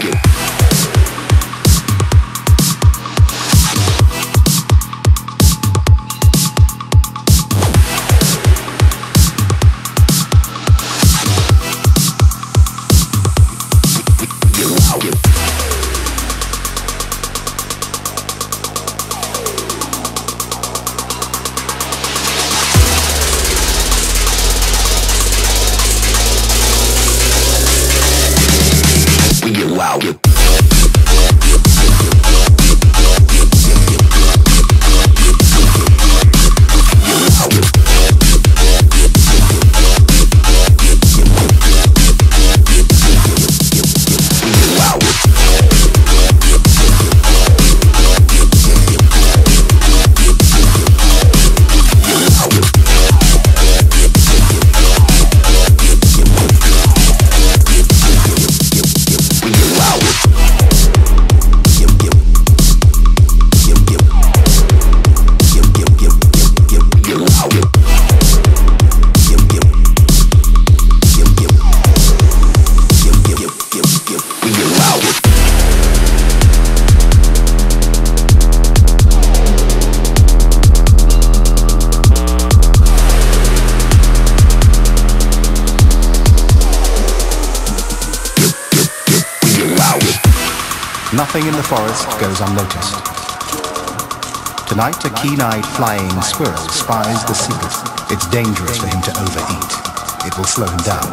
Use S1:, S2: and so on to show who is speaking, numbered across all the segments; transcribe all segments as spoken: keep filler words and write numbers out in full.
S1: Nothing in the forest goes unnoticed. Tonight, a keen-eyed flying squirrel spies the secret. It's dangerous for him to overeat. It will slow him down.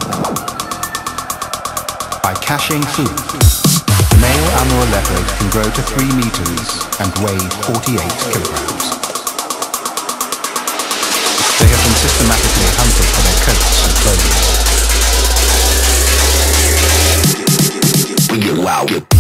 S1: By caching food, the male Amur leopard can grow to three meters and weigh forty-eight kilograms. They have been systematically hunted for their coats and clothes. We allow it.